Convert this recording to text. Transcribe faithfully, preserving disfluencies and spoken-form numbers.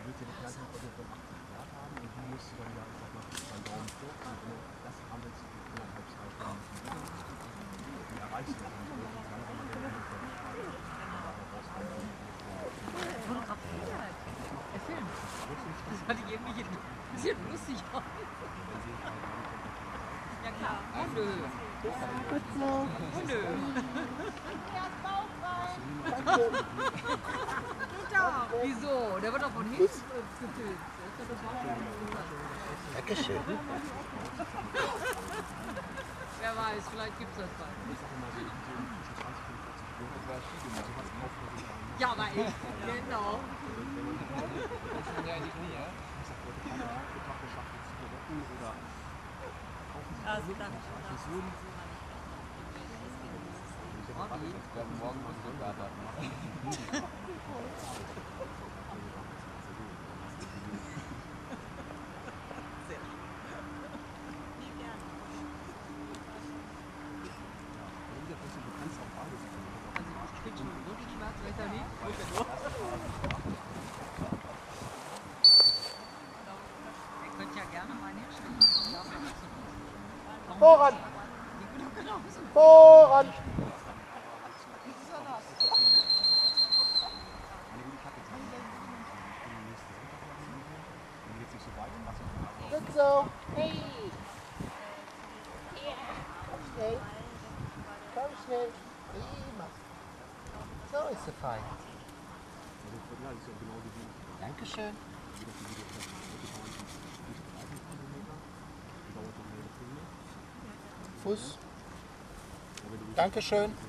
willst ja die Kerntemperatur von achtzig Grad haben und die musst du dann ja einfach mal beim Daumen hoch und genau das arbeitest du innerhalb zwei Stunden. Die erreichst du dann nicht. Dann haben wir den Fotografiert. Er filmt. Das fand ich irgendwie ein bisschen lustig aus. Ja klar. Oh nö. Gut so. Oh nö. Wieso? Der wird doch von hinten gefilmt. Dankeschön. Wer weiß, vielleicht gibt es das bald. Ja, aber echt. Genau. Also dann morgen muss ich arbeiten. Voran! Voran! Gut so. Hey! Komm schnell. Komm schnell. Prima. So ist sie fein. Dankeschön. Fuß. Dankeschön.